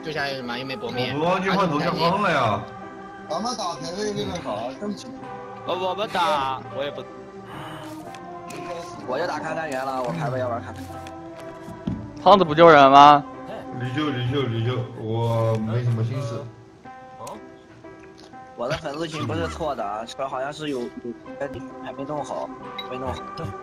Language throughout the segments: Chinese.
右下有什么？有没有薄面？ 我忘记换头像框了呀。 咱们打排位那个啥，正经。 我不打，我也不。 我就打看看员了，我排位要玩看看。 胖子不救人吗？ 你救，我没什么心思。 我的粉丝群不是错的啊，这好像是有还没弄好，没弄好。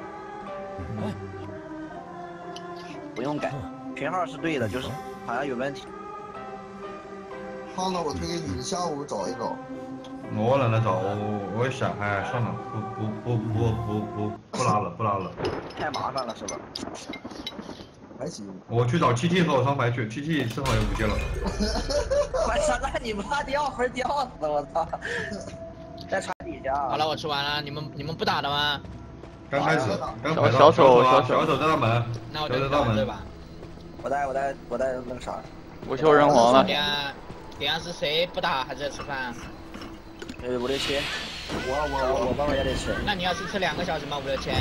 不用改，群号是对的，就是好像有问题。 胖子，我推给你，下午找一找。 我懒得找，我想，哎，算了，不拉了。 太麻烦了是吧？ 还行。 我去找7T 和我上牌去，7T 正好也不接了。 我操，那你妈的要分吊死我操！在船底下。 好了，我吃完了，你们不打的吗？ 刚开始， 小手在大门， 那我在大门对吧？ 我带那个啥。 我修人皇了。 等下是谁不打还是在吃饭 5、6、7，我帮我也得吃。 那你要是吃2个小时吗？5、6、7。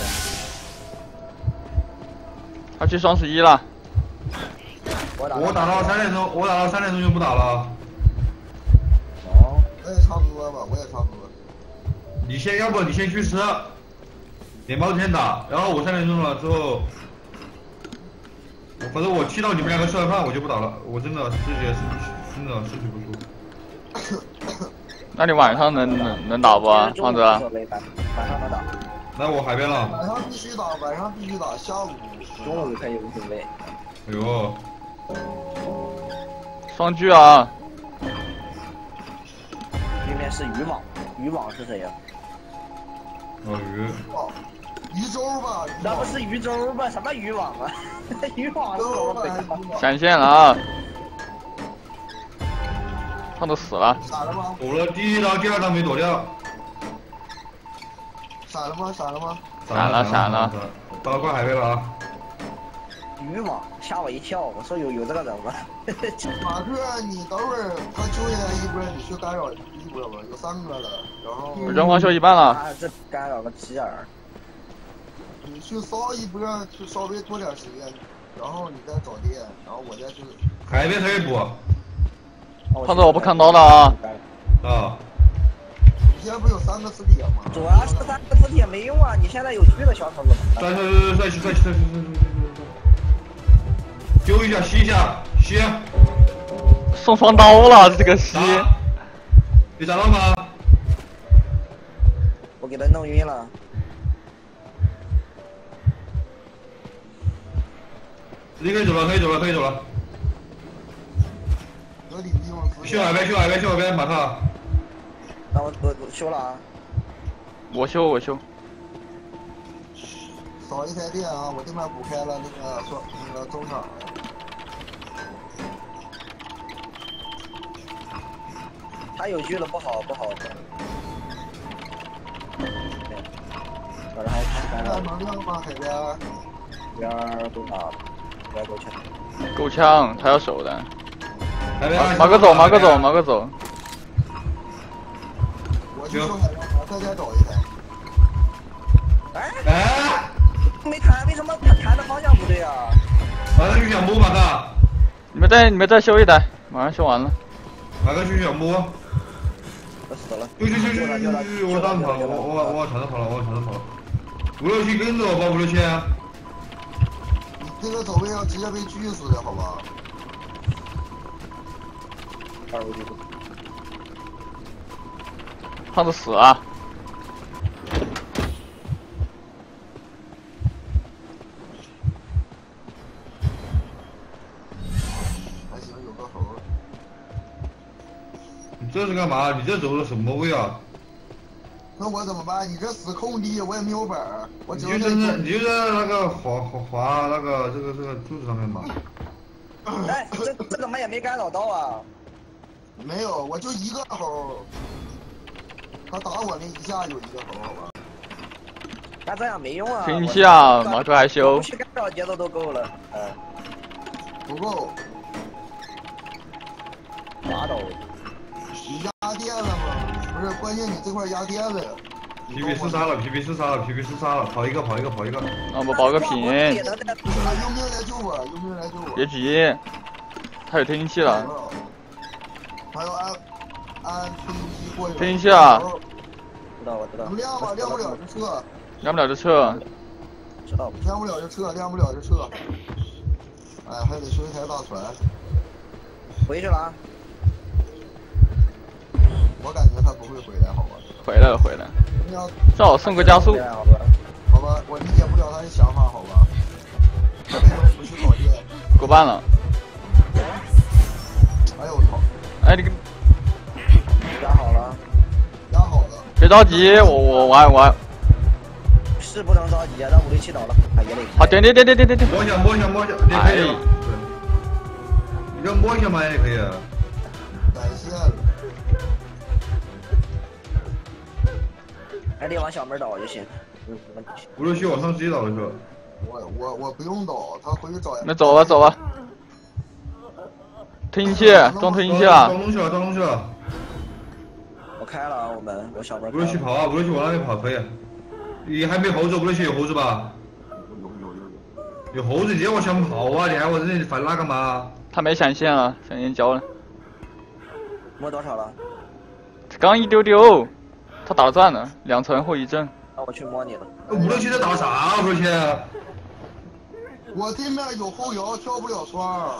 他去双11了。 我打到3点钟就不打了。 哦，我也差不多吧， 要不你先去吃，点包先打，然后我3点钟了之后，反正我气到你们2个吃完饭我就不打了，我真的这些真的失去不输。 那你晚上能打不啊，胖子？ 晚上能打。 那我海边了。 晚上必须打，下午。 中午可以无所谓。 哎呦。 双狙啊！ 对面是渔网是谁呀？ 渔舟吧？ 那不是渔舟吧？什么渔网啊？渔网是我们闪现了啊！胖子死了。 闪了吗？ 躲了第1刀，第2刀没躲掉。 闪了吗？ 闪了。 到快海边了啊！ 渔网吓我一跳，我说有这个人吗？ 马克，你等会儿他救下来一波，你去干扰一波吧，有3个了，然后。 人皇修一半了。 这干扰个鸡眼儿。 你去烧一波，就稍微多点时间，然后你再找电，然后我再去。 海边可以补。 胖子，我不看刀了啊！ 你现在不有3个磁铁吗？ 主要是3个磁铁没用啊！你现在有狙的小丑子。 再去，丢一下，吸一下，吸。 送双刀了，这个吸。 你打到吗？ 我给他弄晕了。 你可以走了。修海边，马特。 那我修了啊。 我修。 少一台电啊！我这边补开了那个中场。 他有狙了，不好。我这还看那能亮吗？海边够打，该够呛。 够呛，他要守的。 马哥走。 我去修海边，再找一台。 哎，没弹，为什么弹的方向不对啊？ 马上去小木，马哥。 你们再修一台，马上修完了。 马哥去小木。 我死了。 去！我当跑了，我往场上跑了。5、6、7跟着我吧，5、6、7啊。 你这个走位要直接被狙死的好吧胖子死了。 还行，有个猴。 你这是干嘛？你这走的什么位啊？ 那我怎么办？你这死空地，我也没有本儿，我只你就在那个滑那个这个柱子上面嘛。 哎，这怎么也没干扰到啊？ 没有，我就一个猴。他打我那一下有一个猴，好吧？ 那这样没用啊。 听一下，马哥还修。 去干扰节奏都够了， 不够。 拉倒。 你压电了吗？不是，关键你这块压电了。 PB4杀了，跑一个。 那我们保个品。 用命来救我！ 别急。 他有推进器了。 还要按推进器过去。 推进器啊！ 知道我知道。 能亮吗？亮不了就撤。 亮不了就撤。 知道。 亮不了就撤，亮不了就撤。哎，还得修一台大船。 回去了啊。 我感觉他不会回来，好吧？ 回来了，回来。正好送个加速。 好吧，我理解不了他的想法，好吧？他为什么不去搞电？ 过半了。 哎呦我操！ 哎，你个。 压好了。 压好了。 别着急，我玩。 是不能着急啊，让武力气倒了，也得。 好，点。 摸一下，也可以。你要摸一下嘛也可以。 感谢了。 还得往小门倒就行。 567往上直接倒就行。 我不用倒，他回去找。 那走吧。推进器，装推进器了。 装东西了。 我开了啊，我小门。 567跑啊，567往那边跑可以。你还没猴子，567有猴子吧？有猴子，你让我想跑啊！你还我这里反拉干嘛？ 他没闪现啊，闪现交了。 摸多少了？ 刚一丢丢，他打转了，2层后遗症。 那我去摸你了。 567在打啥？567。 我对面有后摇，跳不了双。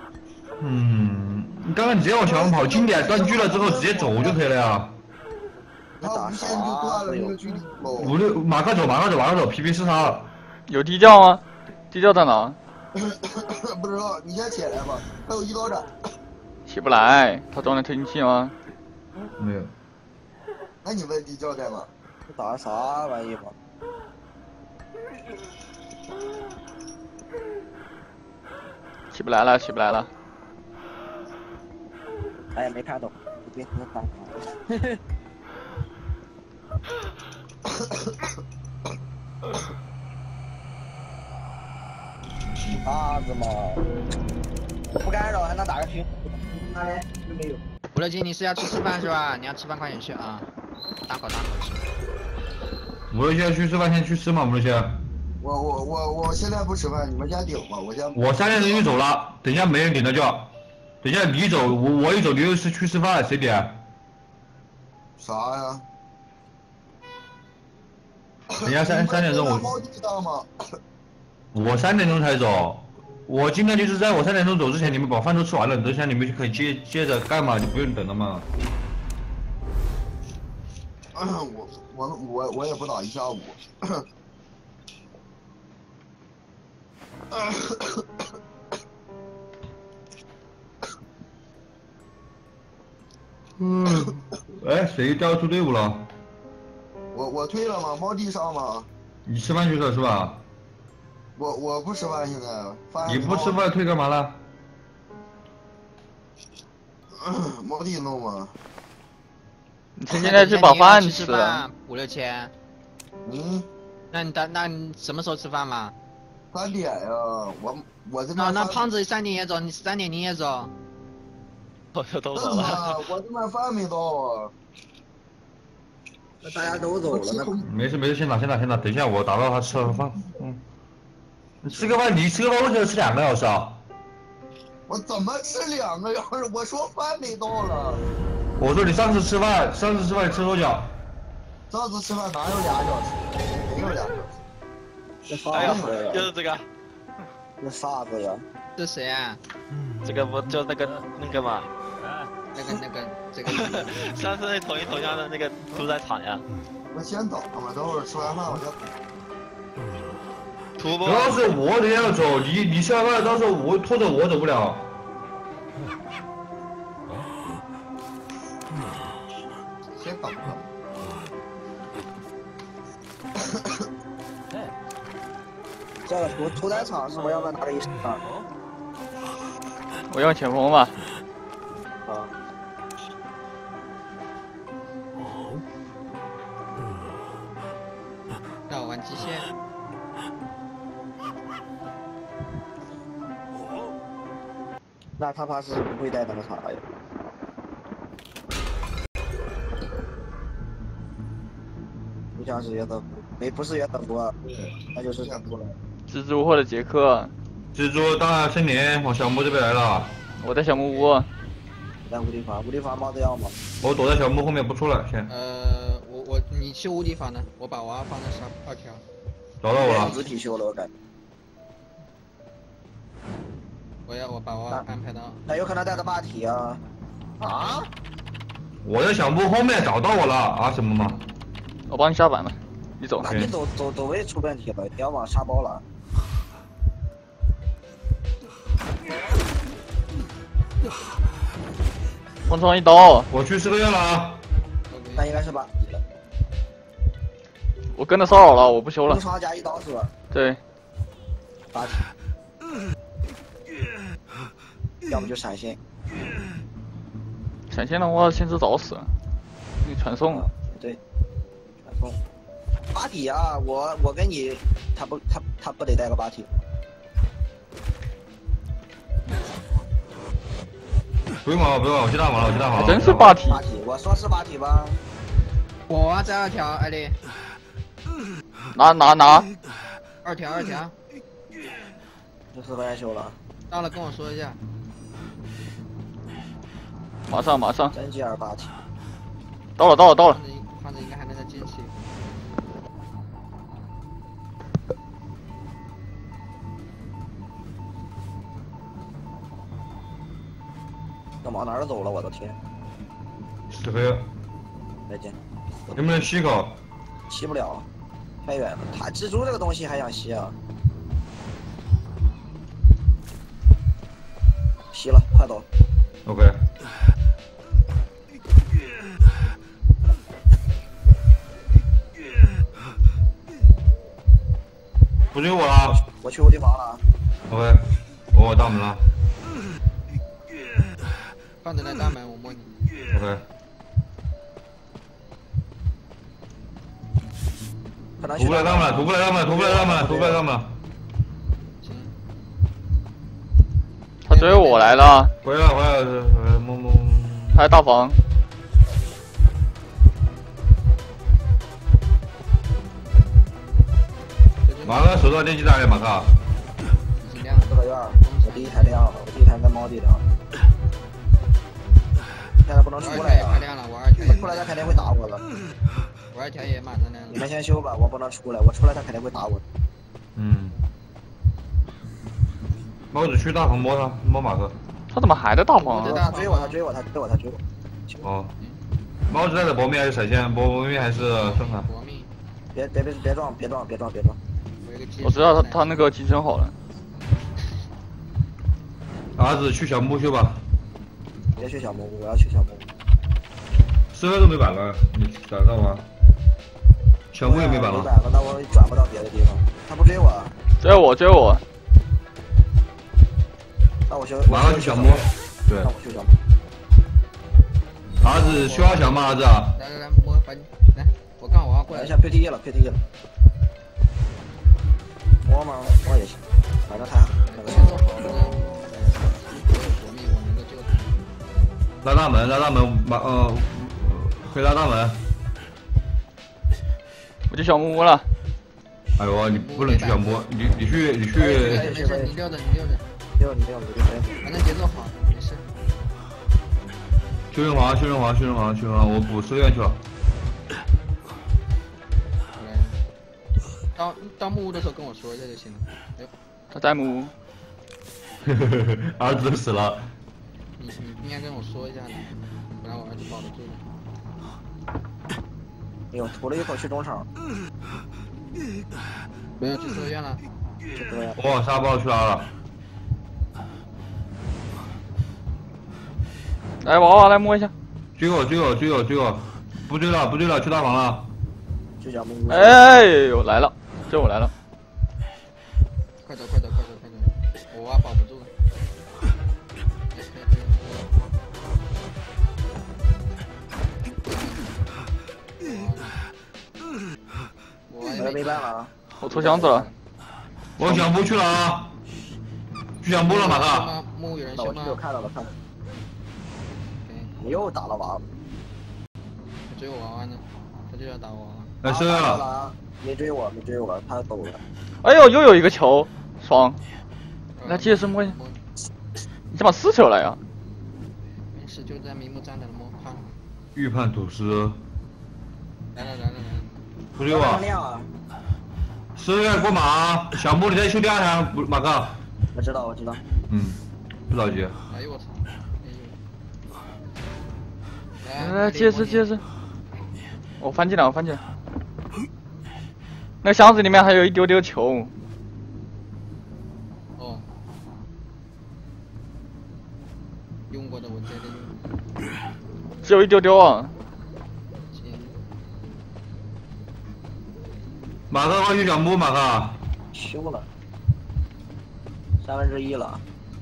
刚刚你直接往前跑，经典断句了之后直接走就可以了呀。 他无限就断了那个距离。 马上走 ，PP 是他。 有地窖吗？地窖在哪？ 不知道，你先起来吧。还有1刀斩。 起不来，他装的推进器吗？ 没有。 那你问地窖在吗？ 打啥玩意吗？ 起不来了。 哎呀，没看懂，你别和打。啥子嘛？不干扰还能打个群？哪里？没有。 567，你是要去吃饭是吧？你要吃饭快点去啊！大口吃。 567要去吃饭，先去吃嘛，567。 我现在不吃饭，你们先顶吧，我 3点钟就走了，等一下没人顶了就。等一下你走，我一走，你又是去吃饭，谁点？ 啥呀？ 等一下3点钟我3点钟才走，我今天就是在我3点钟走之前，你们把饭都吃完了，等一下你们就可以接着干嘛，就不用等了嘛。 我也不打1下午。 哎，谁调出队伍了？ 我退了吗？猫地上吗？ 你吃饭去了是吧？ 我不吃饭，现在饭。 你不吃饭退干嘛了？ 猫地弄吗？ 你现在去把饭吃了。 567。那你什么时候吃饭嘛 ？3点呀，我这边。 那胖子3点也走，你3点你也走。 我又都走了。 我这边饭没到啊。 那大家都走了，那没事，先打，等一下我打到他吃了饭。你吃个饭，为什么吃2个小时啊？ 我怎么吃2个小时？我说饭没到了。 我说你上次吃饭你吃多久？ 上次吃饭哪有2小时？没有2小时。 这啥子呀？ 就是这个。 这啥子呀？ 这谁啊？ 这个不就那个嘛？ 这个。 上次那同样的那个屠宰场呀。 我先等吧，等会儿吃完饭我再。 主要是我等下要走，你吃完饭到时候我拖着我走不了。 先等吧。 这个屠宰场是我要不要拿个1啊？ 我用前锋吧。 啊。 让我玩机械。 那他怕是不会带那么长呀。不像是原本不是原本不啊，那就是原本了。 蜘蛛或者杰克。 蜘蛛到森林往小木这边来了。 我在小木屋。 在无地方，无地方猫子要吗？ 我躲在小木后面不出来，先你去无敌房呢？我把娃放在2条。 找到我了。 自体修了，我感觉。 我把娃安排到。 那有可能带着霸体啊。啊？ 我在小木后面找到我了啊？什么吗？ 我帮你下板了，你走。 那你走位出问题了，你要往沙包了。 封窗一刀。 我去4个月了啊。 那应该是霸体了。 我跟着骚扰了，我不修了封。窗加1刀是吧？ 对。 霸体。要么就闪现。 闪现的话，先知早死了。你传送了。 对。传送。霸体啊！我跟你，他不得带个霸体。 不用了，我去大房了， 还真是霸体。 霸体，我说是霸体吧？ 我娃在2条，艾丽。 拿。 2条。 这4个人修了。 到了跟我说一下。 马上。 真吉尔霸体。 到了。 放着应该还能再进去。 那往哪儿走了？我的天 ！4个月。 再见。 能不能吸口？ 吸不了，太远了。他蜘蛛这个东西还想吸啊？吸了，快走。 OK。不追我了。 我去无敌房了。 OK。我大门了。 放着在大门，我摸你。 OK。徒步来大门，徒步来大门。 行。 他追我来了。 回来，摸。 他在大房。 马哥手上电机大点，马哥。 已经亮 4个院，我第1台亮了，我第1台在猫地亮。现在不能出来了。亮了，我2条。 出来他肯定会打我的。 我2条也马上亮了。 你们先修吧，我不能出来，我出来他肯定会打我。 猫子去大房摸他，摸马哥。 他怎么还在大房啊？ 他追我。 哦。猫子带着搏命还是闪现？搏命还是生卡？ 搏命。 别撞！ 我知道他那个机身好了。 儿子去小木修吧。 别去小木屋，我要去小木屋。 4个都没板了，你咋干嘛？小木也没板了。 那我转不到别的地方。他不追我。 追我。 那我修。 马上去小木。对。 那我修小木。 儿子需要小吗？儿子。 来摸，把你来，我刚我要过来。 一下 PT 了。摸吗？摸也行，反正他那个。 拉大门，可以拉大门。 我去小木屋了。 哎呦，你不能去小木，你去。 你溜着。反正节奏好，没事。 修人皇，我补4个院去了。 到木屋的时候跟我说一下就行了。 他在木屋。 儿子死了。 你应该跟我说一下的，不然我儿子保不住了。 哎呦，吐了一口去中场。 没有去4个院了。 我往沙包去拉了。 来，娃来摸一下。 追我！不追了，去大房了。 去小木屋。 哎呦，来了，我来了。 快走！我娃保不住了。 我没办了啊！ 我抽箱子了。 我小木去了啊！去小木了，马哥。 木有人修吗？我看到了。你又打了娃娃。 追我娃娃呢，他就要打我娃娃。 来升了。 没追我，他走了。 哎呦，又有一个球，爽！来接着摸一下。 你怎么死球了呀？ 没事，就在明目张胆的摸胖。 预判吐司。 来了。 出去吧。10月过马，小木你在修第2台，马哥。 我知道。 嗯，不着急。 哎呦我操！ 来，接着。我翻进来。那箱子里面还有一丢丢球。 哦。用过的我接着用。 只有一丢丢啊。 行。 马哥快去小木，马哥。 修了1/3了。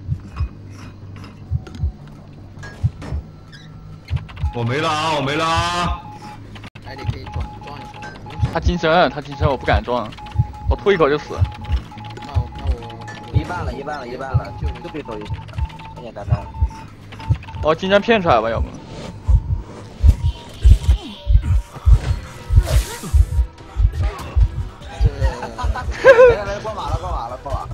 我没了啊！ 哎，你可以撞一下。 他金身，我不敢撞，我吐一口就死。 那我一半了，就被走一下，简简单单。 我金身骗出来吧，要不？ 来，过马了。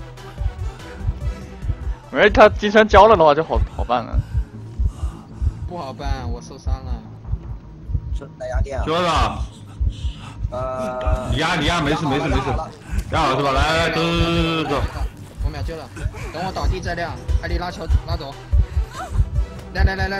没，他金身交了的话就好办了。 不好办，我受伤了。 是来压电啊？ 就是啊。你压，没事。压好是吧？来，走。 我秒救了，等我倒地再亮。艾丽拉球拉走。来。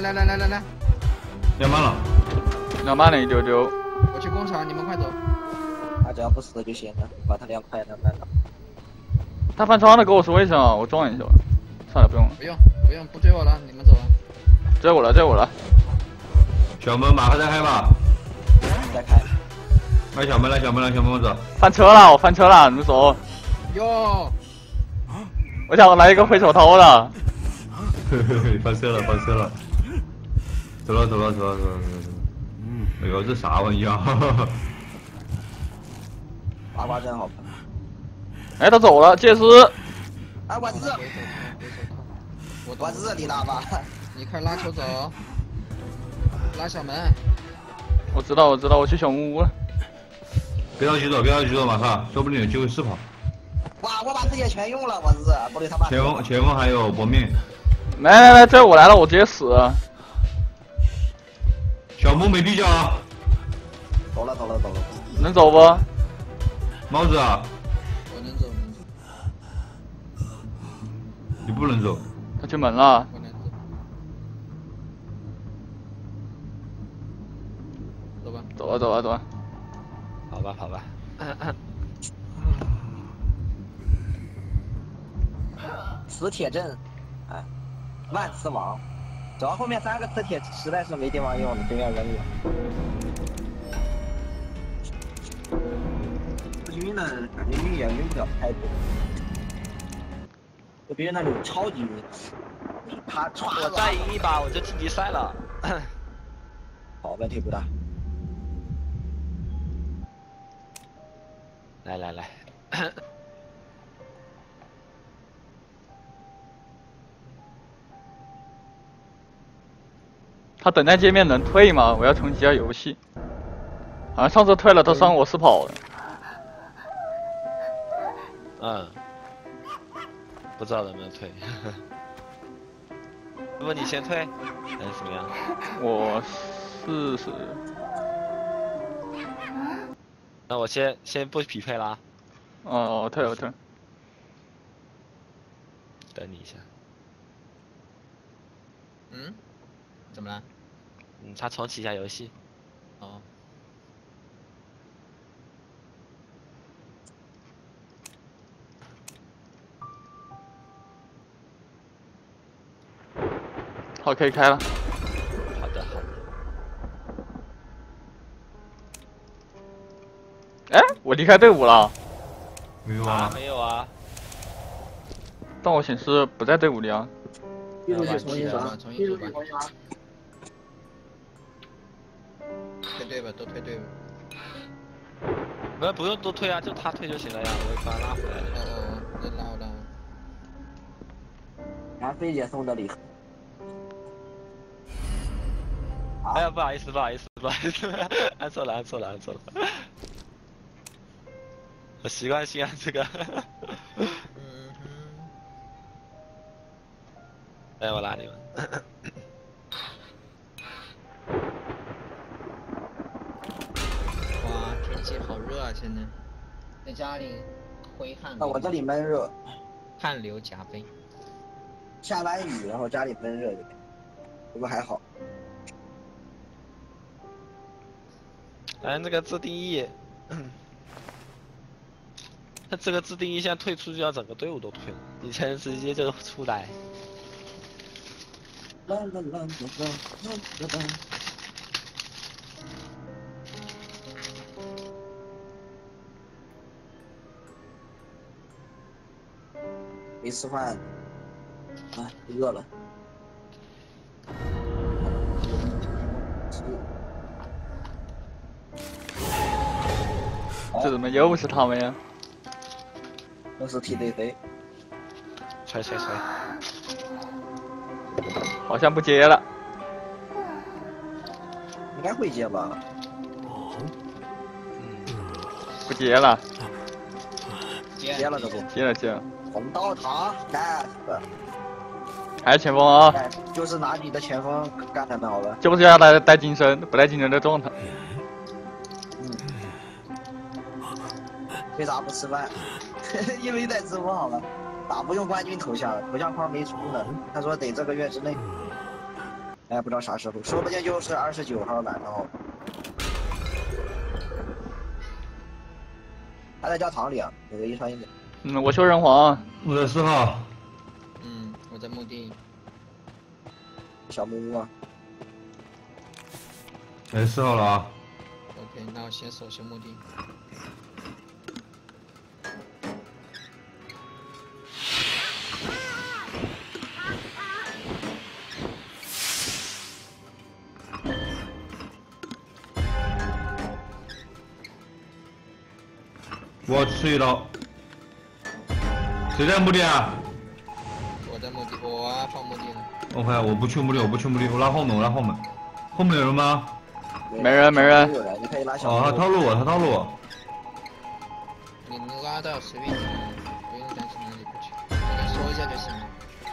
亮慢了一丢丢。 我去工厂，你们快走。 他只要不死就行了，把他2块2慢了。 他翻窗了，跟我说一声啊，我撞一下。算了，不用了。 不用，不追我了，你们走了。 追我了。 小门马上再开吧。 再开。 开小门了，小门走。 翻车了，我翻车了，你们走。 哟。 我想来一个回手掏的。 翻车了。走了。哎呦，这啥玩意啊？ 八卦真好喷。 哎，他走了，戒指。 哎，我日！你拉吧。 你快拉球走。拉小门。 我知道，我去小木屋了。 别着急走，马上，说不定有机会试跑。 哇，我把这些全用了，我日！不对，他把。 前锋还有搏命。 来，追我来了，我直接死。 小木没地脚。 走了。 能走不？ 帽子啊。 我能走。 你不能走。 他去门了。 我能走。走吧。 跑吧。 磁铁阵，哎，万磁王，主要后面3个磁铁实在是没地方用了，就要扔了。晕呢，感觉晕也晕不了太多。就别人那种超级晕，他歘， 我再赢一把我就晋级赛了。 好，问题不大。 来。 他等待界面能退吗？我要重启一下游戏。好像上次退了，他上我是跑的。 不知道能不能退。如果你先退，还是怎么样？ 我试试。 那我先不匹配啦。 我退。 等你一下。 怎么了？ 他重启一下游戏。 哦。 好，可以开了。 好的。 哎，我离开队伍了。 没有啊。 没有啊。 但我显示不在队伍里啊。 重新刷。 退队吧，都退队吧。 不用都退啊，就他退就行了呀，我把他拉回来了。 那拉我。 拿菲姐送的礼盒。 哎呀，不好意思，按错了。我习惯性按这个。 来，我拉你们。 哇，天气好热啊！现在在家里挥汗。 我这里闷热， 汗流浃背。 下完雨，然后家里闷热一点，不过还好。 咱这个自定义，他这个自定义现在退出就要整个队伍都退了，以前直接就出来。 啦啦啦啦啦啦啦。没吃饭，啊，饿了。 这怎么又是他们呀？ 又是 TDC， 吹。 好像不接了。 应该会接吧？ 不接了。 接了这不？ 接了。 红刀塔，nice。 还是前锋啊！ 哎，就是拿你的前锋干他们好了。 就是要带金身，不带金身的状态。 为啥不吃饭？因为在直播好了，打不用冠军头像，头像框没出呢。他说得这个月之内。哎，不知道啥时候，说不定就是29号晚上。他在教堂里啊，有个遗传一点。 我修人皇。 我在4号。 我在墓地。 小木屋啊。 在4号了啊。 OK， 那我先守修墓地。 我要吃一刀。谁在墓地啊？ 我在墓地，我要放墓地了。 OK， 我不去墓地，我拉后门，后面有人吗？ 没人。 你可以拉小。 哦，他套路我。 你拉到随便你，不用担心哪里不去，跟他说一下就行了。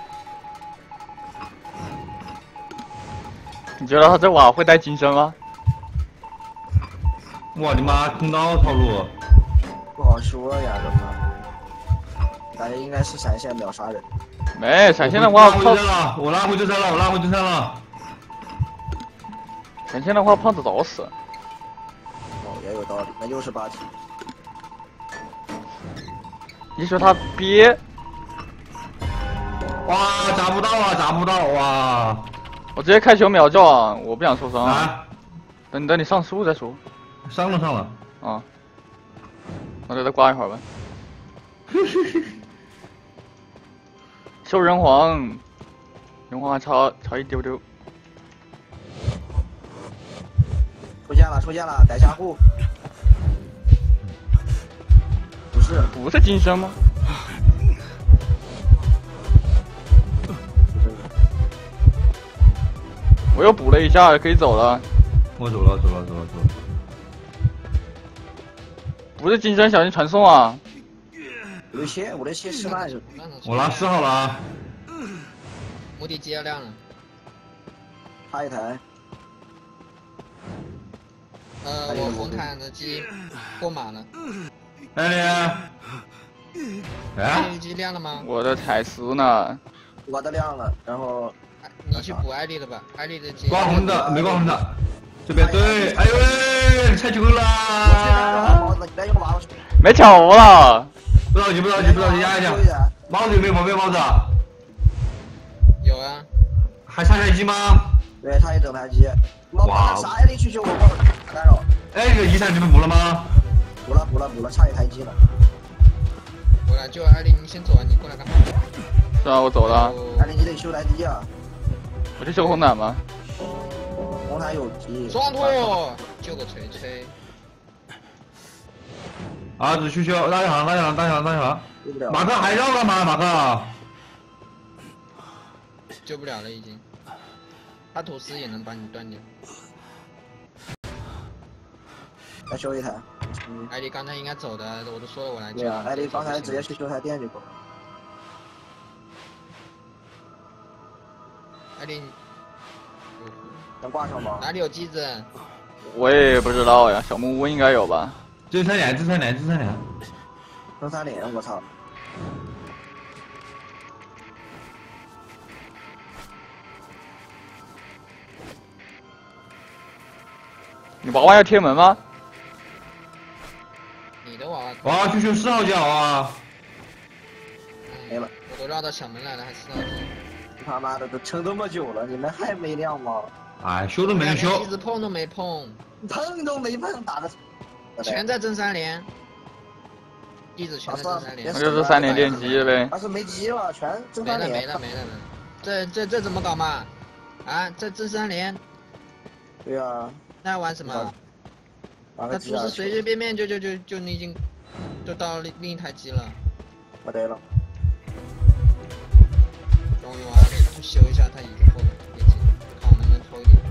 你觉得他这瓦会带金身吗？ 哇你妈，空刀套路。 不好说呀，这个。感觉应该是闪现秒杀人。 没闪现的话， 我拉回这山了。 闪现的话，胖子早死。 哦，也有道理，那又是8体。 你说他憋。 哇，砸不到哇！ 我直接开球秒撞，我不想受伤。 啊！ 等你上树再说。 上了。 啊。我在这挂一会儿吧。修人皇，人皇还差一丢丢。 出现了，逮下户。 不是金身吗？我又补了一下，可以走了。 我走了。 不是金身，小心传送啊！ 我的切吃饭去。 我拉4号了啊。 墓地接亮了。 差一台。 我红毯的机过满了。 艾丽， 艾丽机亮了吗？ 我的彩丝呢？ 我的亮了，然后你去补艾丽的吧，艾丽的机。 挂红的，没挂红的。这边对，哎呦喂，太久了。 没抢我了。 不着急，压一下。帽子有没有旁边帽子？ 有啊。 还差台机吗？ 对，差一整台机。哇！啥呀？你去救我，干扰。 哎，这个遗产你们补了吗？ 补了，差一台机了。 我来救艾丽，你先走啊，你过来干嘛？ 是啊，我走了。 艾丽，你得修台机啊。 我去修红毯吗？ 红毯有机。 双兔，救个锤锤。 儿子去修，大小航。马克还绕干嘛？马克。 救不了了，已经。他吐司也能把你断掉。 再修一台。 艾丽刚才应该走的，我都说了我来救。 对啊，艾丽刚才直接去修台电就够了。 里？ 能挂上吗？ 哪里有机子？ 我也不知道呀，小木屋应该有吧？ 这三连， 中3连，我操！ 你娃娃要贴门吗？ 你的娃娃。 哇，去修4号脚啊！ 没了， 我都绕到小门来了，还4号机。 他妈的都撑这么久了，你们还没亮吗？ 哎，修都没人修机。子碰都没碰， 碰都没碰，打的全在正3连。机子全在正3连。 那就是3连电机呗。 但是没机了，全正3连。 没了。这怎么搞嘛？啊，这正3连。 对啊。 那玩什么？那不是随随便便就你已经就到另一台机了。 没得了。 终于完了，去修一下它以后的电机，看我能不能抽一点。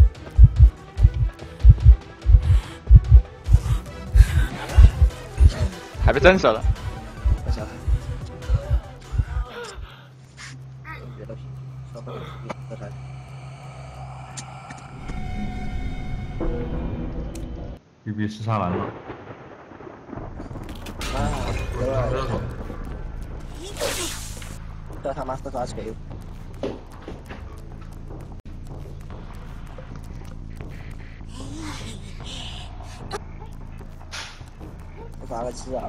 还被震死了。 不行。别的，稍微再来。 BB 吃啥蓝了？ 啊，对。这他妈是啥锤？我发个7-2。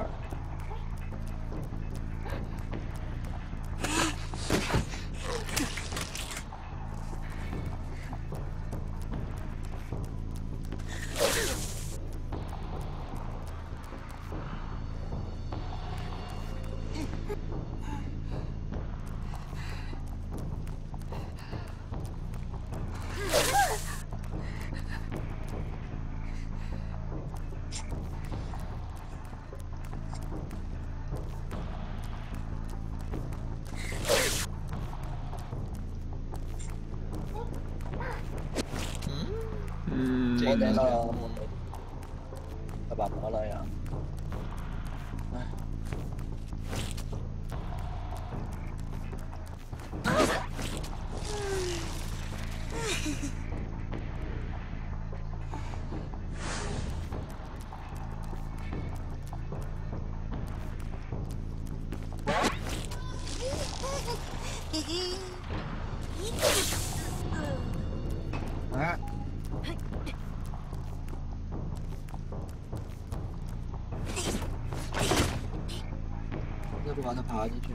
没得了，要把摸了呀！哎。哎。要不把它爬进去。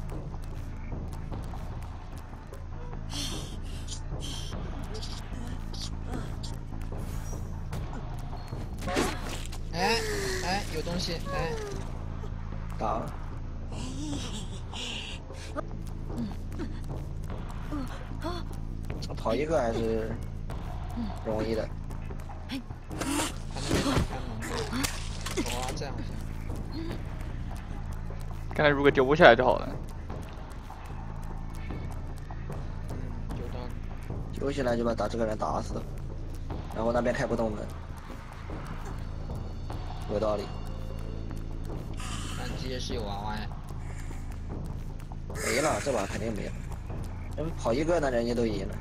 哎，有东西，哎， 打了。跑一个还是容易的。 还能没开门？哇，这样好像。 刚才如果丢下来就好了。 有道理。 丢下来就把这个人打死，然后那边开不动门，有道理。 反击也是有娃娃呀。 没了，这把肯定没了。人跑一个呢，人家都赢了。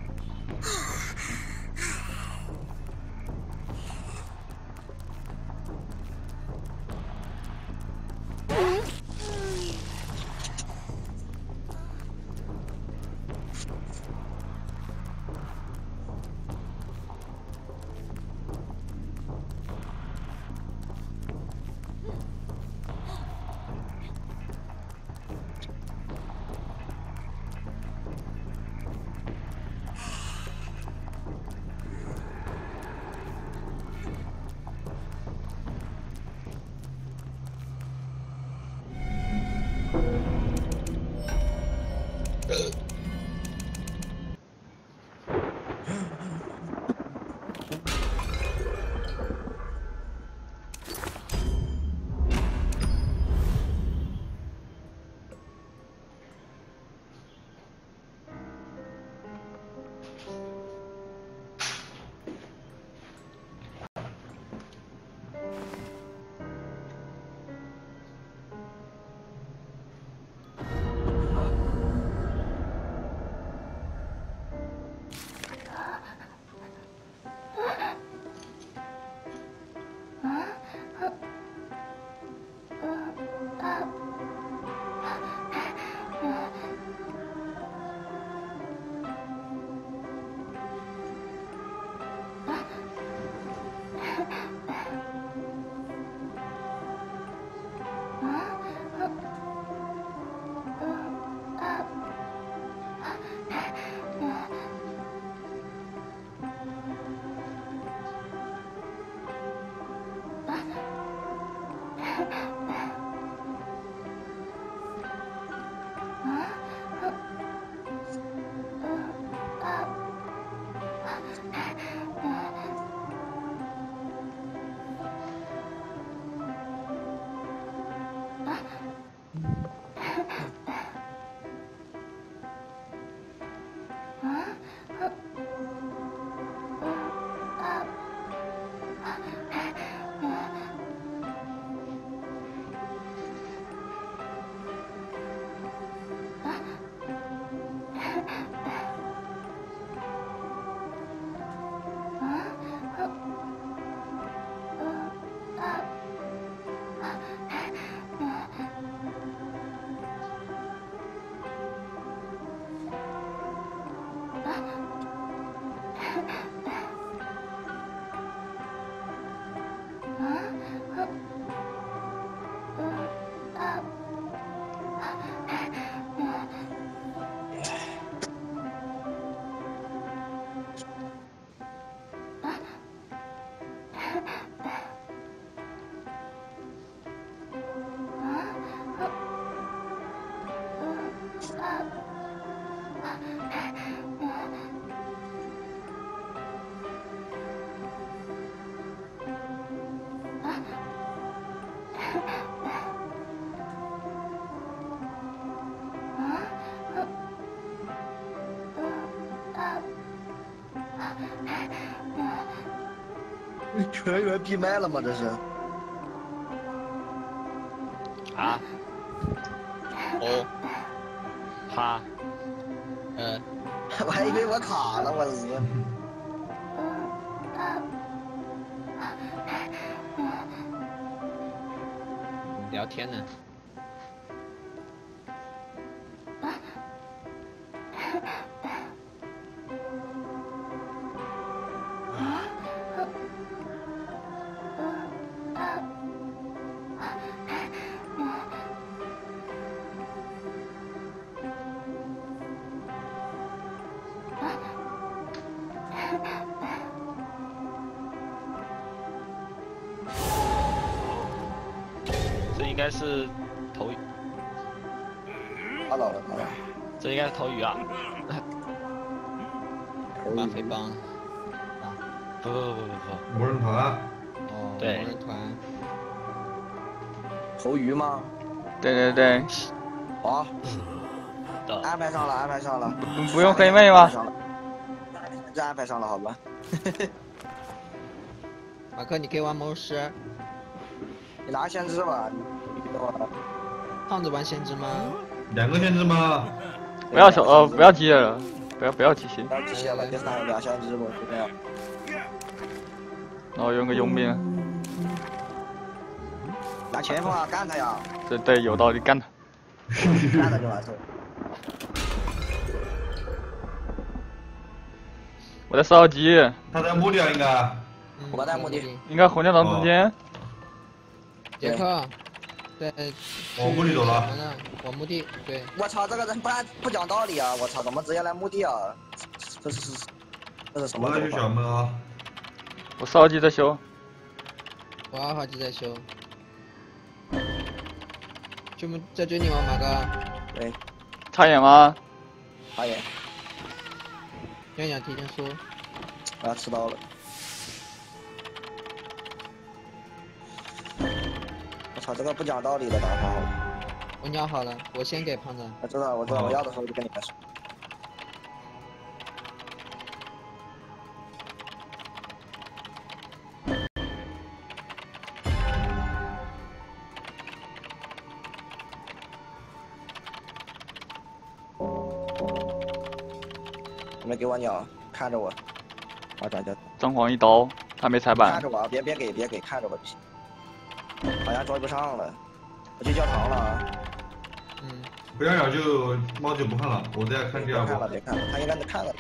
全员闭麦了吗？这是？ 啊？哦？哈？ 我还以为我卡了，我日！ 聊天呢。 这应该是头鱼， 打倒了， 这应该是头鱼啊！ 马匪帮。 不， 无人团。 哦， 对无人团。 头鱼吗？ 对， 好， 的安排上了。 不用黑妹吗？ 这安排上了，好吧。 马克，你可以玩谋士。 你拿先知吧， 胖子玩先知吗？ 2个先知吗？ 不要不要机械了，不要机械。 不要机械了，就3个俩先知吧，就这样。 然后用个佣兵， 拿前锋啊，干他呀！ 对，有道理，干他。 干他就完事。 我在烧鸡， 他在墓地啊，应该。 我在墓地。 应该红教堂中间。 杰克，对， 往墓地走了。 往墓地，对。 我操，这个人不讲道理啊！我操，怎么直接来墓地啊？这是什么我要去小门啊。 我烧鸡在修。 我2号机在修。在追你吗，马哥？ 对。 插眼吗？ 插眼。 娘娘提前说。 啊，迟到了。我操，这个不讲道理的打法好。 我鸟好了，我先给胖子。 我知道，我要的时候就跟你们说。你们给我鸟，看着我，我转角。 张皇一刀，他没踩板。 看着我，别给，看着我就行。好像追不上了，我去教堂了啊。 不要鸟就猫就不看了，我在看第二波。 别看了，他应该是看了。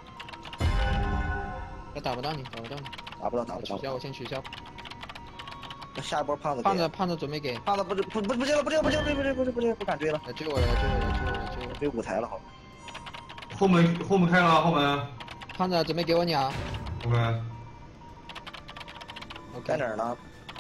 我打不到你。 打不到。 取消，我先取消。 下一波胖子。 胖子准备给。 胖子不接了，不敢追了。 追我了， 追舞台了，好。 后门开了，后门。 胖子准备给我鸟。 OK。 在哪儿呢？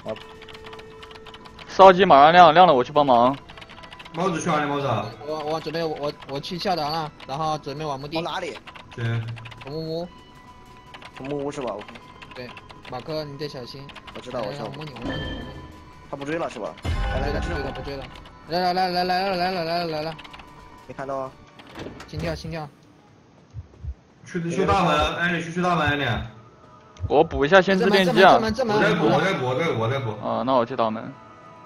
烧鸡马上亮了，我去帮忙。 猫子去哪里？猫子？ 我准备我去教堂了，然后准备往墓地。 往哪里？ 行。 从木屋。 从木屋是吧？ 对，马克你得小心。 我知道。 我摸你。 他不追了是吧？ 不追了。来了。 没看到啊？ 心跳。 去修大门，艾丽去修大门，艾丽。 我补一下先知电机啊！ 我在补。 啊，那我去倒门。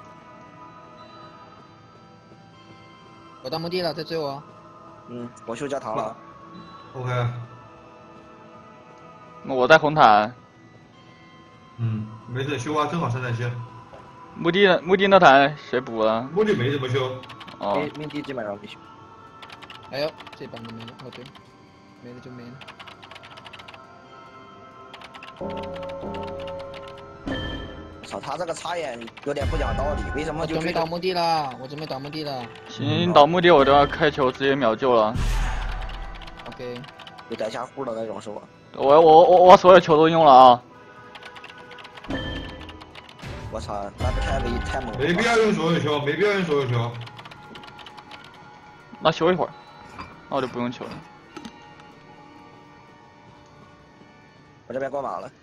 我到墓地了，在追我。 我修教堂了。 OK。 那我在红毯。 没事，修啊，正好337。 墓地那台谁补了？ 墓地没怎么修。 哦。 墓地基本上没修。 哎呦，这帮都没了。哦对，没了就没了。 我操，他这个插眼有点不讲道理，为什么就我准备倒墓地了？ 行，倒墓地我都要开球直接秒救了。 OK。 有带下户的那种是吧？ 我所有球都用了啊！ 我操，那不太猛了。 没必要用所有球。 那修一会儿，那我就不用球了。 我这边过马了。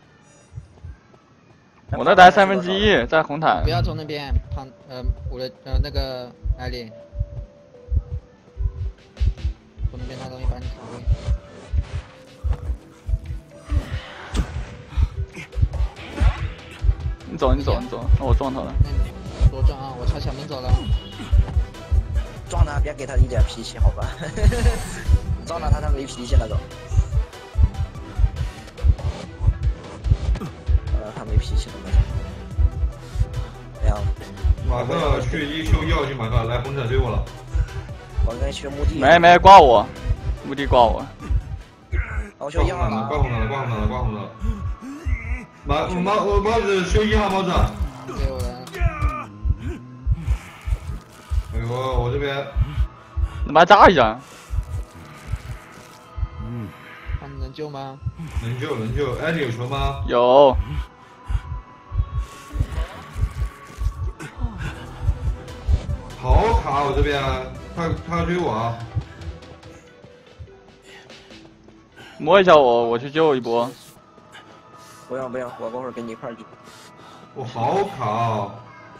我那台1/3在红毯。 不要从那边我的那个艾丽，从那边拿东西把你卡位。 走，那我撞他了。 那你多撞啊！我朝小明走了。 撞他，别给他一点脾气，好吧？撞到他没脾气那种。他没脾气的那种。这样。 马克去修1号去，马克来红伞追我了。 我跟去墓地。 没挂我，墓地挂我。 我修1号了。 挂红了。帽子修1号帽子。 给我了。 哎呦，我这边。 你把它炸一下。 他们能救吗？ 能救。哎，你有球吗？ 有。 好卡我这边，他要追我啊！ 摸一下我去救一波。 不用，我过会儿跟你一块儿去。 我好卡啊！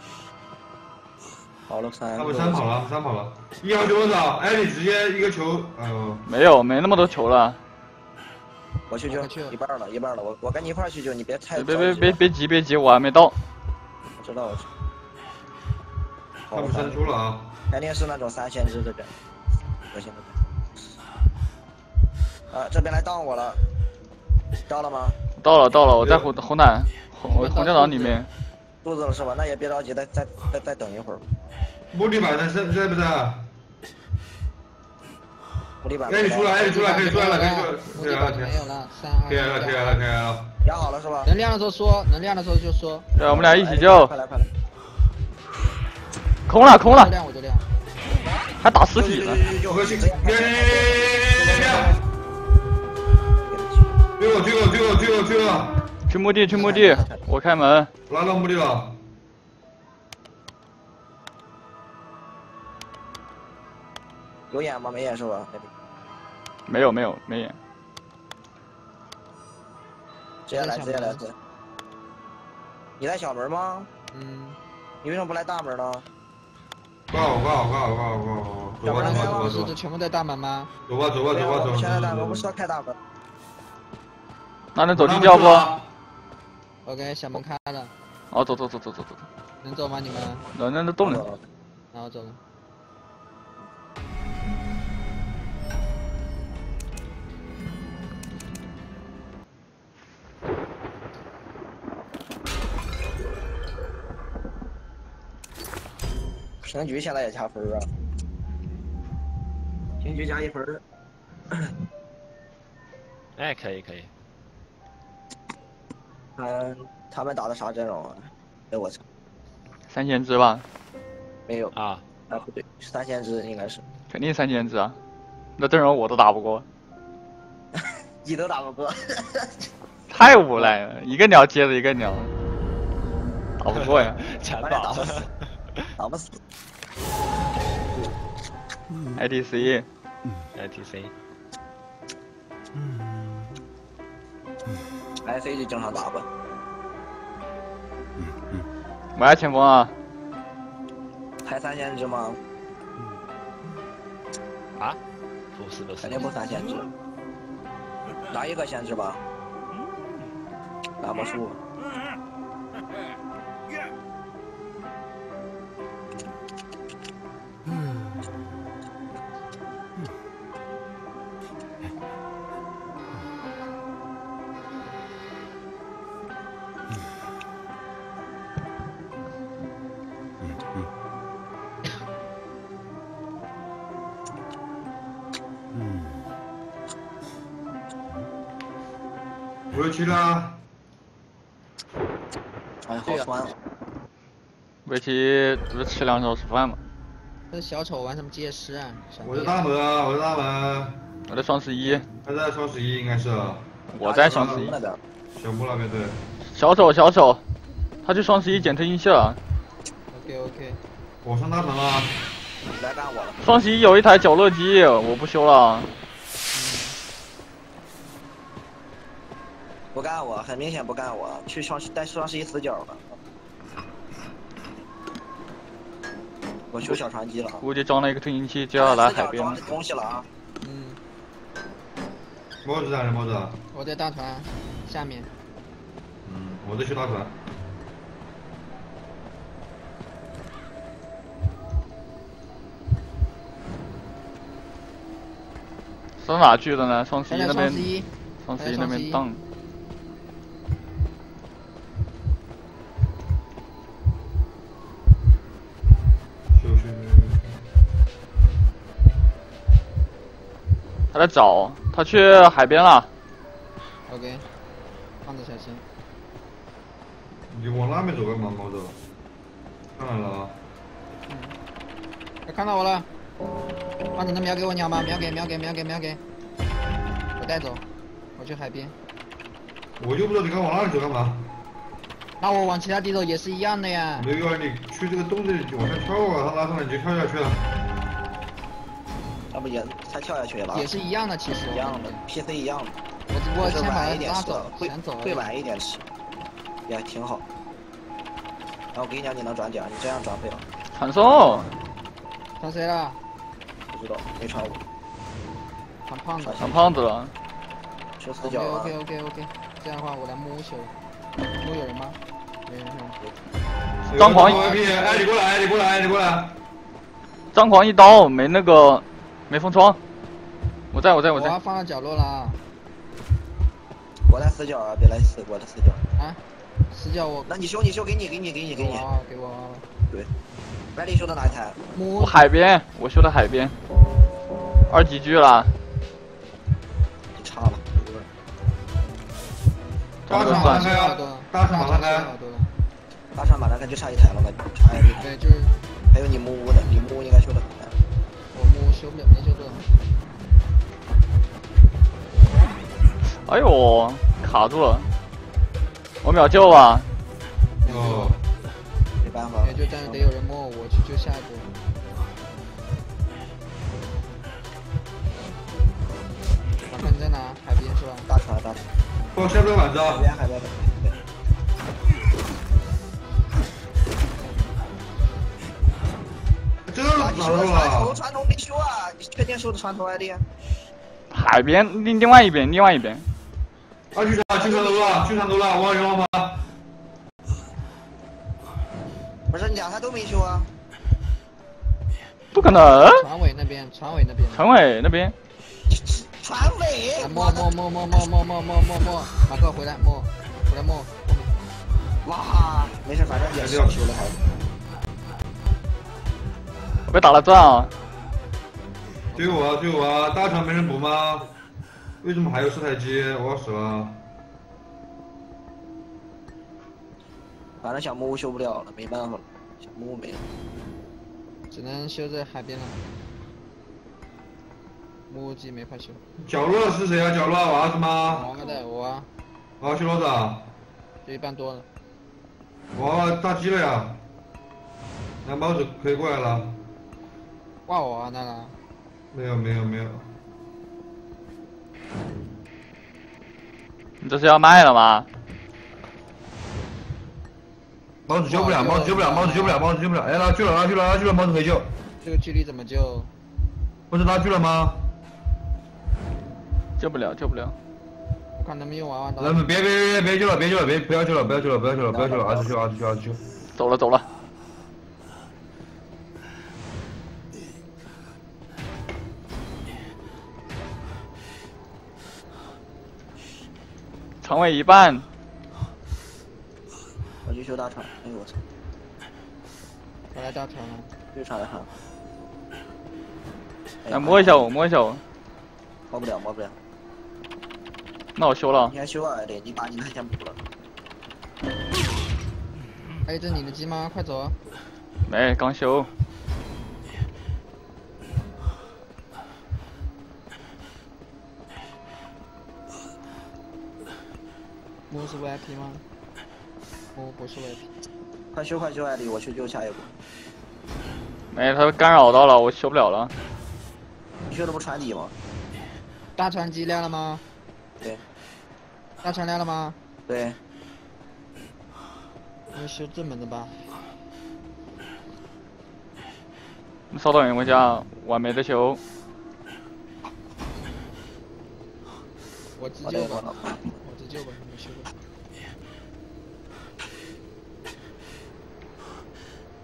好了3。 他们3跑了。1号救多少？哎，你直接一个球，哎呦。 没那么多球了。 我去救，一半了，我跟你一块儿去救，你别太。 别急，我还没到。 我知道。 他们伸出了啊！ 肯定是那种3线制这边，恶心的。啊，这边来当我了，到了吗？ 到了，我在红教场里面。 肚子了是吧？那也别着急，再等一会儿。 木地板在不在？ 木地板。 哎，你出来，可以出来了。 木地板没有了，3、2。 可以了。 压好了是吧？ 能亮的时候说，能亮的时候就说。 对，我们俩一起救。 快来。 空了， 亮我就亮， 还打尸体呢。 追我！ 去墓地，我开门。 拉到墓地了。 有眼吗？没眼是吧？ 没眼。 直接来。你在小门吗？你为什么不来大门呢？ 挂我！ 不是都全部在大门吗？ 走吧。 全在大门，我们是要开大门。 那能走地窖不 ？OK， 小门开了。 哦，走。 能走吗？你们？ 能动了。 然后走了。 平局现在也加分啊，平局加1分。 哎，可以。 他们打的啥阵容啊？哎我操 ！3线制吧？ 没有啊， 不对，3线制应该是。 肯定3线制啊！那阵容我都打不过。 你都打不过。 太无赖了，一个鸟接着一个鸟，打不过呀。 强打。 打不死。 ITC。 IC 就经常打吧。 我要前锋啊！ 开3线制吗？ 啊？不是， 肯定不3线制。拿1个限制吧。打魔术。 57了。 哎，好酸。 57不是吃2小时饭吗？ 这小丑玩什么街尸啊？ 我在大门。 我在双11。 他在双11应该是。 我在双11。 小木那边对。 小丑，他去双11捡推进器了。 OK。 我上大门了。 来干我了。 双11有一台绞肉机，我不修了。 不干我，很明显不干我，去带双11死角了。我修小船机了。 估计装了一个推进器就要来海边。 装东西了啊。 帽子在哪？ 我在大船下面。 我在修大船。 上哪去的呢？双十现在一那边， 双十一， 双十一那边荡。他在找，他去海边了。 OK， 放着小心。 你往哪边走干嘛，毛子？看来了啊。 他看到我了，把你的苗给我鸟吗？苗给。我带走，我去海边。 我就不知道你刚往哪里走干嘛。 那我往其他地走也是一样的呀。 没有啊，你去这个洞子里往下跳啊，他拉上来你就跳下去了。 要不也才跳下去了吧？ 也是一样的，其实一样的 ，PC 一样的。 我就是先把他晚一点吃拉走， 会先走。 会晚一点吃，也挺好。然后我跟你讲，你能转点，你这样转不了。 传送。 传谁了？ 不知道，没传我。 传胖子。 传胖子了。 修死角了。 OK， 这样的话我来摸修。摸有人吗？没人。 张狂！ 哎，你过来！ 张狂一刀没那个，没封窗。我在。 我要放到角落了啊。 我在死角啊，别来死我的死角。 啊，死角我。 那你修，给你。 给我。 对。百里修的哪一台？ 我海边，我修的海边。2级狙了。 你差了。 大厂马上开啊！大厂马上开。 大厂马上开就差一台了吧？差一台。 对，就是。 还有你木屋的，你木屋应该修的很快。 我木屋修不了，没修多少。 哎呦，卡住了！我秒救啊！ 哦， 没办法。 也就这样，得有人摸我去救下一波。马克你在哪？海边是吧？ 大船。 我下不了板子啊！ 海边。 这咋了？ 船头没修啊？你确定修的船头来的？ 海边另外一边。 啊，去船头了，往人往发。 不是，你两台都没修啊？ 不可能。 船尾那边。 船尾那边。 船尾。 摸。马克回来摸。 哇，没事，反正也是要修的还。 我被打了钻啊！ 对我啊！大船没人补吗？为什么还有4台机？我要死了！ 反正小木屋修不了了，没办法了，小木屋没了， 只能修在海边了。木屋机没法修。 角落是谁啊？角落娃是吗？ 我的我啊。 啊，修多少？ 就1半多了。 哇，大机了呀！那帽子可以过来了。 挂我啊，那了。 没有。 你这是要卖了吗？ 帽子救不了！哎，拉锯了，帽子可以救。 这个距离怎么救？ 不是拉锯了吗？ 救不了。 我看能不能用娃娃刀。 人们别救了，不要救了，儿子救。 走了。船尾一半。 我去修大船，哎呦我操！ 我来大船了。 又船了。 来摸一下我。 摸不了。 那我修了。 你还修啊？对，你把你那先补了。 哎，这你的机吗？快走！ 没，刚修。 木是 VIP 吗？木不是 VIP。 快修，艾丽，我去救下一步。 没，他干扰到了，我修不了了。 你修的不船底吗？ 大船机亮了吗？ 对。 大船亮了吗？ 对。 要修正门的吧？ 稍等一下，我还没得修。 我自救吧，没修过。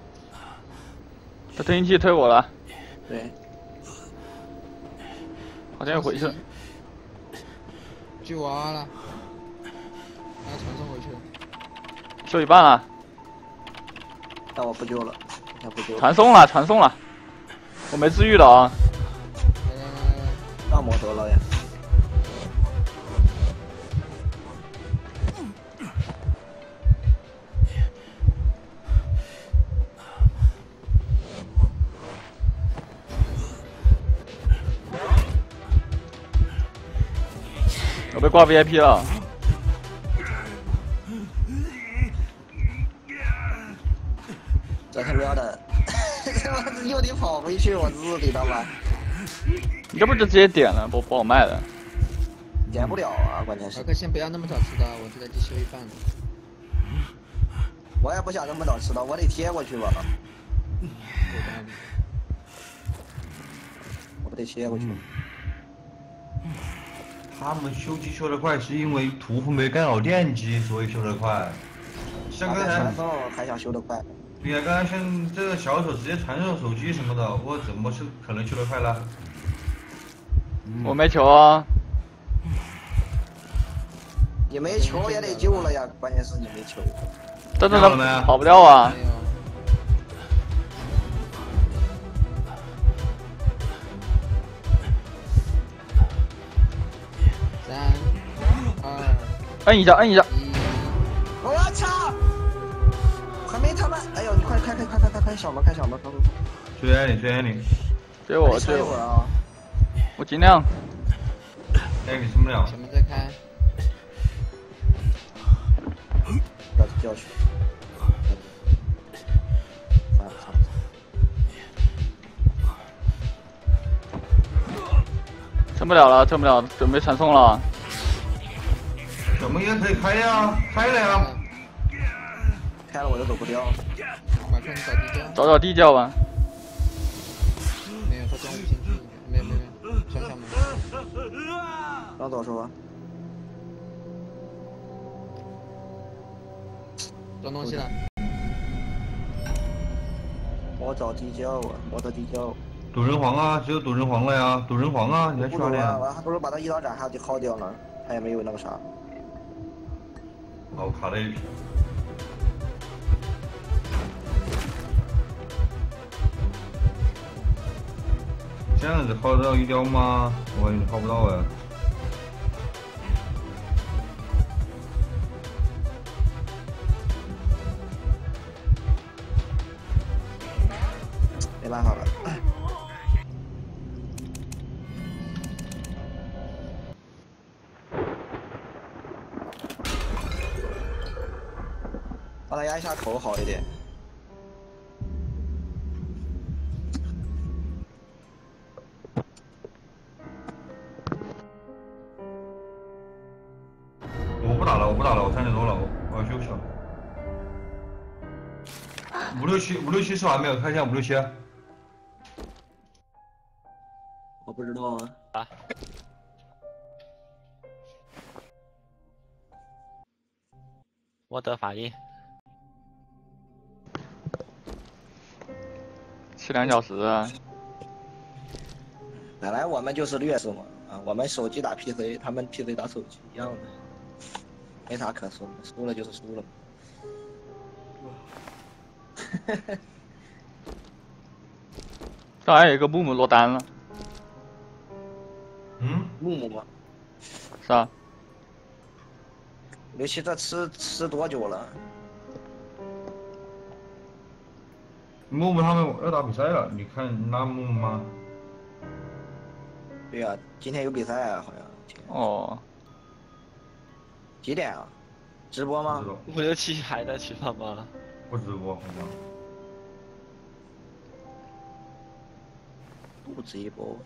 他推进器推我了。 对。 好像要回去了。 锯娃了，他传送回去了。 救一半了， 那我不救了，要不救了。 传送了，传送了。我没治愈了啊。 来， 那摩托了呀。 我被挂 VIP 了。 这他喵的，我又得跑回去，我日你他妈！ 你这不就直接点了，不好卖的。 点不了啊，关键是小哥先不要那么早吃到，我就在地修一半了。 我也不想那么早吃到，我得贴过去吧。 有道理。 我不得贴过去。 他们修机修得快，是因为屠夫没改好电机，所以修得快。像刚才传，送还想修得快？ 对呀，刚才像这个小手直接传送手机什么的，我怎么可能修得快呢？ 我没球啊。 你没球也得救了呀，关键是你没球。 真的掉了没跑不掉啊没！有。3、2、 摁一下，摁一下。 1， 我操！还没他们，哎呦，你快开小门，开小门，快！ 追你， 追我， 你追我， 一会儿啊！ 我尽量。 哎，你撑不了。 小门再开。 要去。操！ 撑不了了，撑不了，准备传送了。 小门也可以开呀，开了呀。 开了我就走不掉。 马上找地窖。 找地窖吧。 没有，他装不进去。没有，上小门。 让走是吧？ 装东西了。 我找地窖啊，我找地窖。 赌人皇啊，只有赌人皇了呀，赌人皇啊，你还去哪里啊？ 我还不如把他一刀斩下去耗掉呢，他也没有那个啥。 哦，卡了一批。这样子耗得到一雕吗？我感觉耗不到哎。 没办法了。把他压一下头好一点。 我不打了，我3点多了，我要休息了。5、6、7吃完没有？看一下5、6、7。 我不知道啊。 我得反应。 7、2小时啊！ 本来我们就是劣势嘛，啊，我们手机打 PC，他们 PC 打手机一样的，没啥可说的，输了就是输了。 这还有一个木木落单了， 木木嘛， 是吧？ 刘七这吃多久了？ 木木他们要打比赛了，你看那木木吗？ 对呀、今天有比赛啊，好像。 哦， 几点啊？直播吗？ 5、6、7还在吃饭吗？ 不直播好像。 不直播。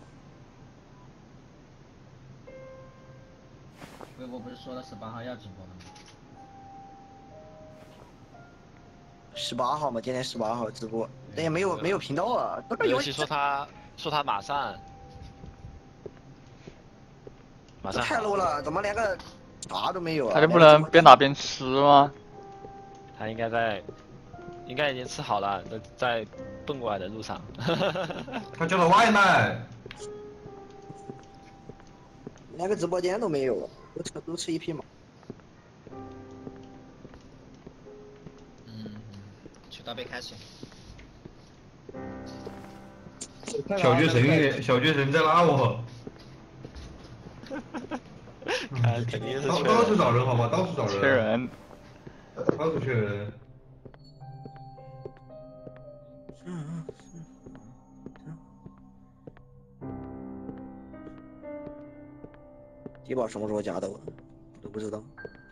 微博不是说了18号要直播了吗 18号嘛，今天18号直播，但也没有频道啊。这个游戏尤其说他马上这太 low 了，怎么连个啥都没有啊？ 他就不能边打边吃吗？ 他应该已经吃好了，在奔过来的路上。 他叫了外卖。 连个直播间都没有，都吃一匹马。 去倒杯开水。 小学生在拉我。 看肯定是到处找人好吧，到处找人。 缺人。 到处缺人。 低保什么时候加的？我都不知道。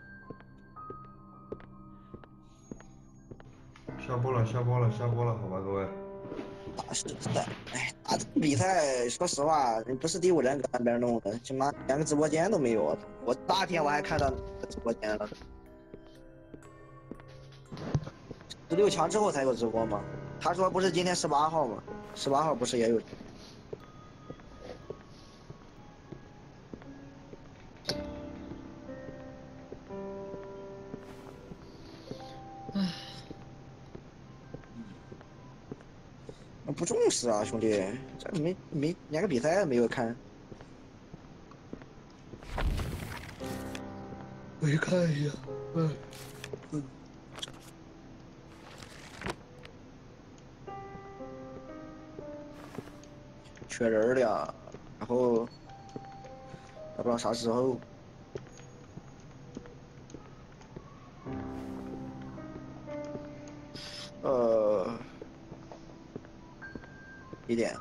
下播了，好吧，各位。 大师赛，哎，打这个比赛，说实话，不是第5人搁那边弄的，起码连个直播间都没有。我那天我还看到直播间了。16强之后才有直播吗？他说不是今天18号吗？18号不是也有？不重视啊，兄弟，这没连个比赛都没有看。我去看一下，缺人了，然后也不知道啥时候。1点。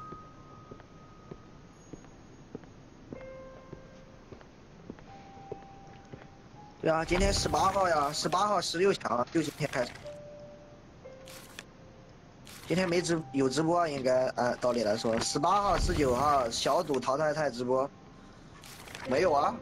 对啊，今天18号呀，18号16强，就今天开始。今天没有直播，应该按道理来说，18号、19号小组淘汰赛直播没有啊？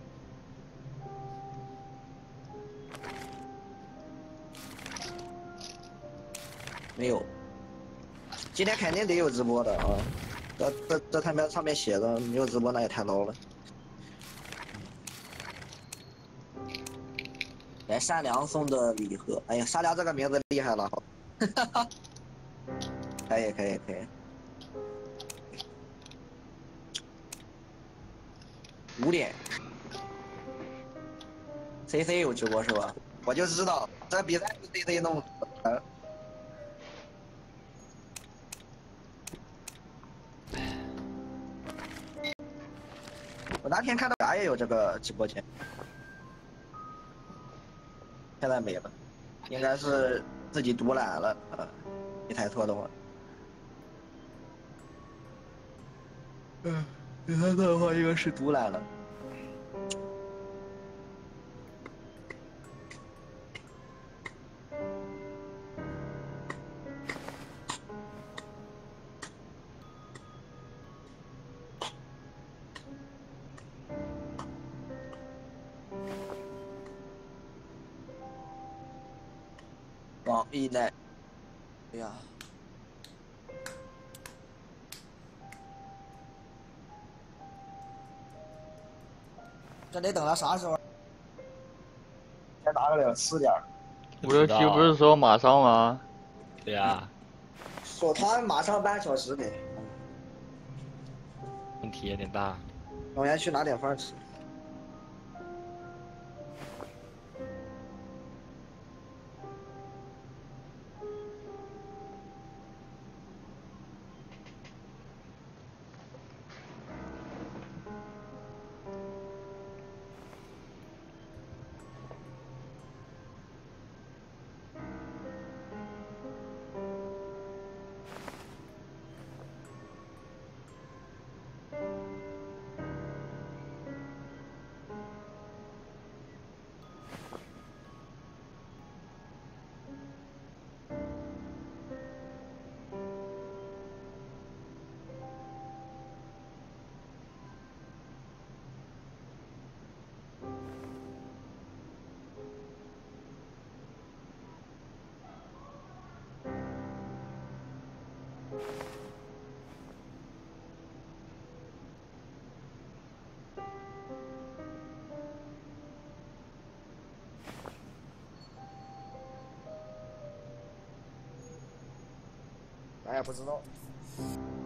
没有。今天肯定得有直播的啊！这他们上面写的没有直播，那也太 low 了。来善良送的礼盒，哎呀，善良这个名字厉害了，哈哈，可以。5点 ，CC 有直播是吧？我就知道这比赛是 CC 弄的。我那天看到啥也有这个直播间，现在没了，应该是自己独揽了啊，没猜错的话。没猜错的话应该是独揽了。网易奈，哎呀，这得等到啥时候？先拿个了4点。 567不是说马上吗？ 对呀。 说他马上半小时给。 问题有点大。 我先去拿点饭吃。咱也不知道。